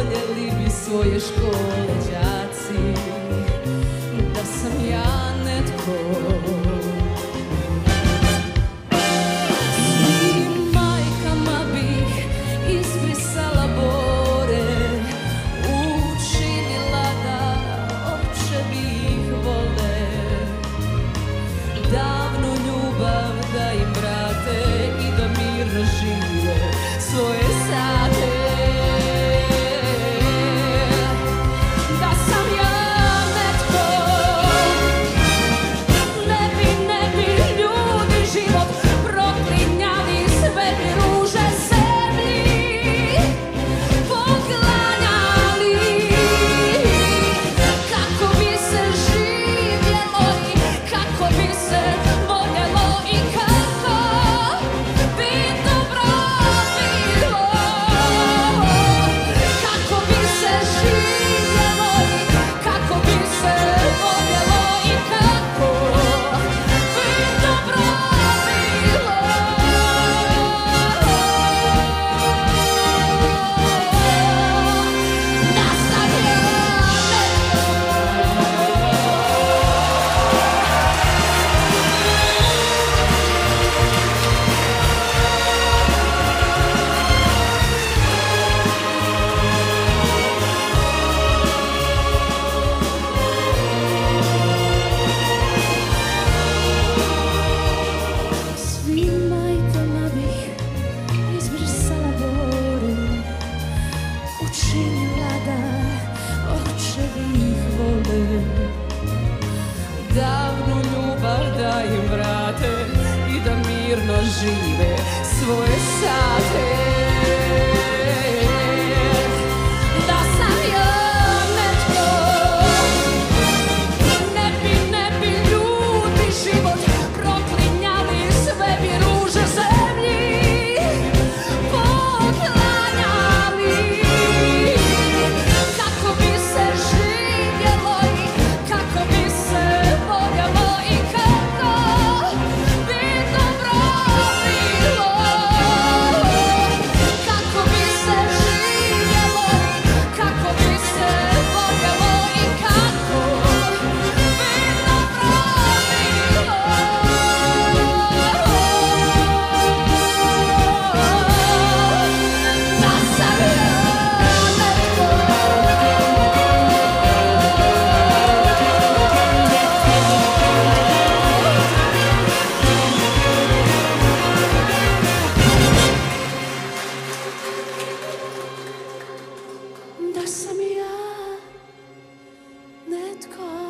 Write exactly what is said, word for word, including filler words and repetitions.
voljeli bi svoje škole đaci, da sam ja netko. Svim majkama bih izbrisala bore, učinila da očevi ih vole, davnu ljubav da im vrate i da mirno žive svoje sate. Davnu ljubav da im vrate i da mirno žive svoje sate. Da sam ja netko, ne bi, ne bi ljudi život proklinjali, sve bi ruže zemlji poklanjali. Kako bi se živjelo i kako bi se da sam ja netko.